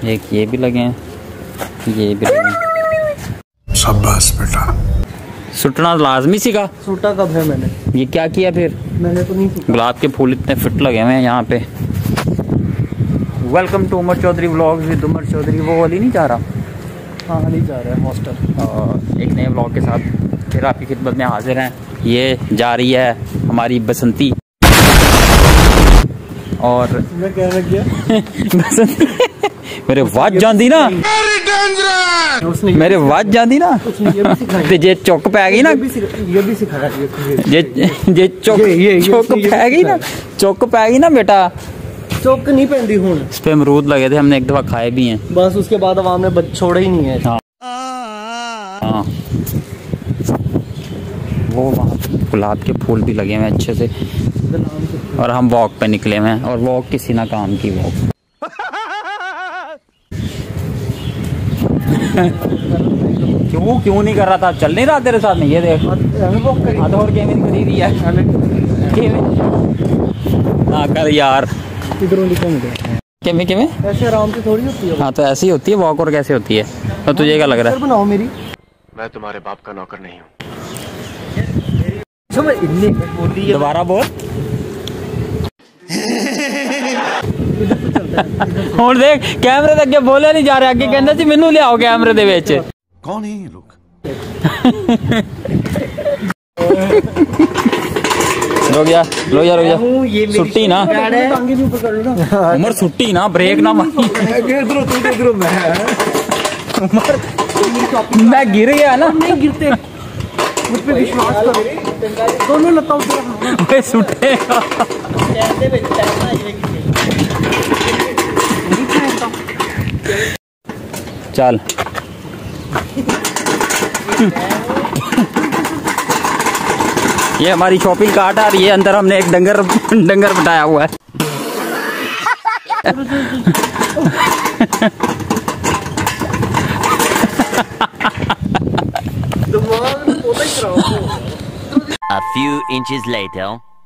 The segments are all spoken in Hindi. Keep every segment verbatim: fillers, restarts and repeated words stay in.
एक ये भी लगे हैं, ये भी लगे हैं। शाबाश बेटा। सुटना लाजमी सीखा। सूटा कब है मैंने? ये क्या किया फिर? मैंने तो नहीं। गुलाब के फूल इतने फिट लगे हुए हैं यहाँ पे। Welcome to Umar Chaudhary vlogs with Umar Chaudhary. वो वाली नहीं जा रहा? हाँ नहीं जा रहा है हॉस्टल। और एक नए व्लॉग के साथ फिर आपकी खिदमत में हाजिर हैं। ये जा रही है हमारी बसंती। और मैं क्या रख गया? बसंती मेरे वाज जाती ना, मेरे वाज जाती ना ते जे चुक पै गई ना, ये भी सिखाया जे जे चुक चुक पै गई ना, चुक पै गई ना बेटा। चौक नहीं पहनती हूँ। इस पे अमरूद लगे थे, हमने एक दफा खाए भी हैं। बस उसके बाद आवाम ने छोड़ा ही नहीं है। हाँ हाँ, वो वहाँ गुलाब के फूल भी लगे हुए हैं अच्छे से। और हम वॉक पे निकले हुए हैं, और वॉक किसी ना काम की वॉक। क्यों क्यों नहीं कर रहा था? चल नहीं रहा तेरे साथ में? ये देख आधा और गेमिंग खरीदी है। हाँ कर यार। केमे ऐसे आराम से थोड़ी होती है। हाँ तो ऐसी होती है वॉक, और कैसे होती है? तो तुझे क्या लग रहा है? बनाओ मेरी। मैं तुम्हारे बाप का नौकर नहीं हूँ। दोबारा बोल। और देख कैमरे तक बोले नहीं जा रहे, आगे कहना सी मैनू ले आओ कैमरे दे विच। कौन है ये लोग? रुक जा रुक जा रुक जा, सुट्टी ना उमर, सुट्टी ना, ब्रेक ना मारी। मैं गिर गया ना। नहीं गिरते, मुझ पे विश्वास करो। दोनों लता उतर सुट्टे चल। ये हमारी शॉपिंग कार्ट आ रही है, अंदर हमने एक डंगर डंगर बिठाया हुआ है। A few inches later.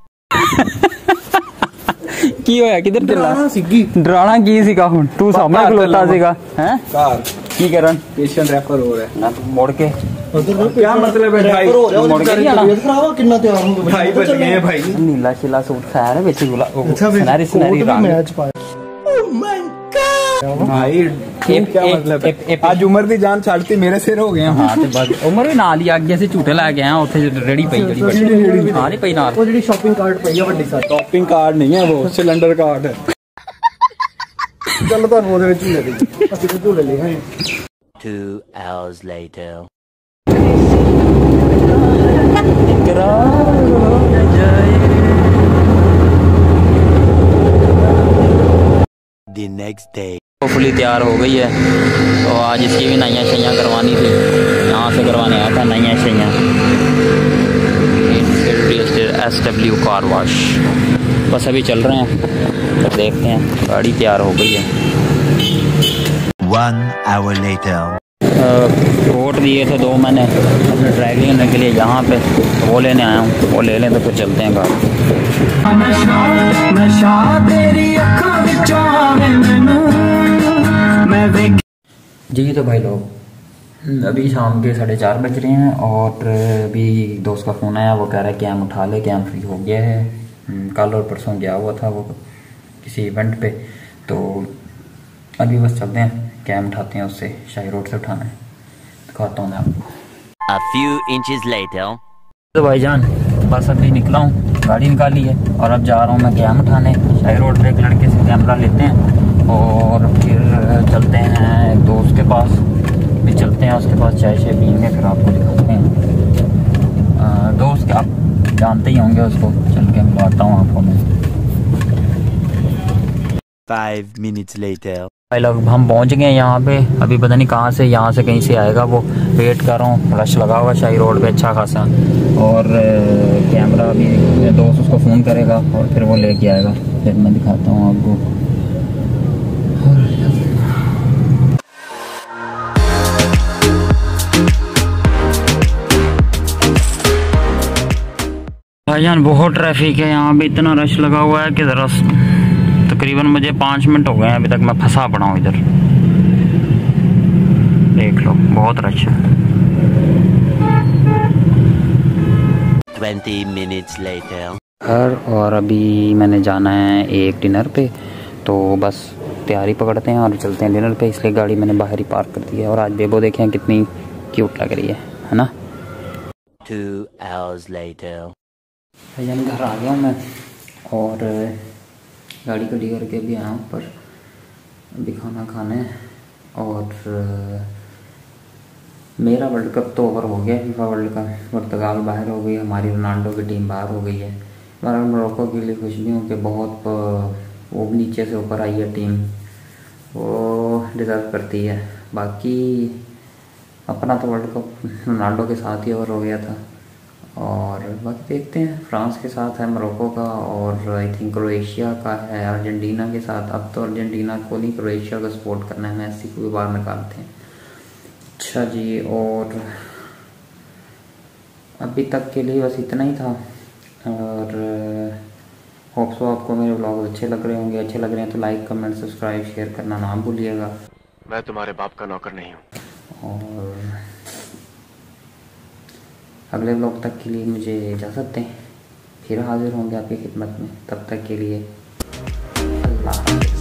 की होया? किधर चला? सिग्गी डराना की सीखा हुन? तू सामने खलोता सीखा हैं? कार की करन? पेशेंट रैपर हो रहा है ना, मोड़ के क्या मतलब है भाई? मोड़ के नहीं आना कितना तैयार हूं भाई, बच गए भाई। नीला शिला सूट खाया ना बेची गुला। अच्छा सनारी सनारी मैच पाया। ओह माय गॉड भाई, क्या मतलब है? आज उमर दी जान छाड़ती मेरे सिर हो गए। हां ते बस उमर भी नाल ही आगे से झूठे ला गए हैं, ओथे रेडी पई जड़ी बड़ी। हां नहीं पई नाल, वो जेडी शॉपिंग कार्ट पई है वड्डी सा। शॉपिंग कार्ड नहीं है वो, सिलेंडर कार्ड है। चलो तो वो दे विच ले ली, ਅਸੀਂ तो झूले ले हैं। Two hours later. The next day. Fully तैयार हो गई है, तो आज इसकी भी नैया शैया करवानी थी, यहाँ से करवाने आया था नैया शैया। S W car wash. बस अभी चल रहे हैं, तो देखते हैं। गाड़ी तैयार हो गई है। One hour later. कोट दिए थे दो मैंने अपने ड्राइविंग करने के लिए यहाँ पे, तो वो लेने आया हूँ। वो ले लें तो फिर चलते हैं घर। जी तो भाई लोग, अभी शाम के साढ़े चार बज रहे हैं, और अभी दोस्त का फ़ोन आया। वो कह रहा है कैम उठा ले, कैम फ्री हो गया है। कल और परसों गया हुआ था वो किसी इवेंट पे, तो अभी बस चलते हैं, कैम उठाते हैं उससे। शाही रोड से उठाना है, दिखाता हूँ मैं आपको। A few inches later. तो भाईजान बस अभी निकला हूँ, गाड़ी निकाली है, और अब जा रहा हूँ मैं कैम उठाने। शाही रोड पे एक लड़के से कैमरा लेते हैं, और फिर चलते हैं एक दोस्त के पास भी चलते हैं, उसके पास चाय शाय पियेंगे, फिर आपको दिखाते हैं। आ, दोस्त आप जानते ही होंगे उसको, चल के मिलवाता हूँ आपको मैं। Five minutes later. भाई लोग हम पहुंच गए यहाँ पे। अभी पता नहीं कहाँ से, यहाँ से कहीं से आएगा वो। वेट कर रहा हूँ, रश लगा हुआ शाही रोड पे अच्छा खासा। और कैमरा अभी दोस्त उसको फ़ोन करेगा, और फिर वो लेके आएगा, फिर मैं दिखाता हूँ आपको। भाईजान बहुत ट्रैफिक है यहाँ पे, इतना रश लगा हुआ है कि ज़रा तकरीबन मुझे पाँच मिनट हो गए हैं अभी तक मैं फंसा पड़ा हूँ इधर। देख लो बहुत रश है। Twenty minutes later. घर और अभी मैंने जाना है एक डिनर पे, तो बस तैयारी पकड़ते हैं और चलते हैं डिनर पे, इसलिए गाड़ी मैंने बाहर ही पार्क कर दी है। और आज बेबो देखें कितनी क्यूट लग रही है है ना। Two hours later. भैया घर आ गया हूँ मैं और गाड़ी खड़ी करके भी आया हूँ ऊपर, अभी खाना खाने। और मेरा वर्ल्ड कप तो ओवर हो गया, फीफा वर्ल्ड कप, पुर्तगाल बाहर हो गई, हमारी रोनाल्डो की टीम बाहर हो गई है। मगर मोरक्को के लिए खुश भी हूँ कि बहुत वो भी नीचे से ऊपर आई है टीम, वो डिज़र्व करती है। बाकी अपना तो वर्ल्ड कप रोनाल्डो के साथ ही ओवर हो गया था। और बाकी देखते हैं, फ्रांस के साथ है मोरक्को का, और आई थिंक क्रोएशिया का है अर्जेंटीना के साथ। अब तो अर्जेंटीना को नहीं क्रोएशिया को सपोर्ट करना है, मेसी को भी बाहर निकालते हैं। अच्छा जी, और अभी तक के लिए बस इतना ही था। और होप सो आपको मेरे व्लॉग अच्छे लग रहे होंगे। अच्छे लग रहे हैं तो लाइक कमेंट सब्सक्राइब शेयर करना ना भूलिएगा। मैं तुम्हारे बाप का नौकर नहीं हूँ। और अगले व्लॉग तक के लिए मुझे इजाज़त दें, फिर हाजिर होंगे आपकी खिदमत में। तब तक के लिए अल्लाह हाफ़िज़।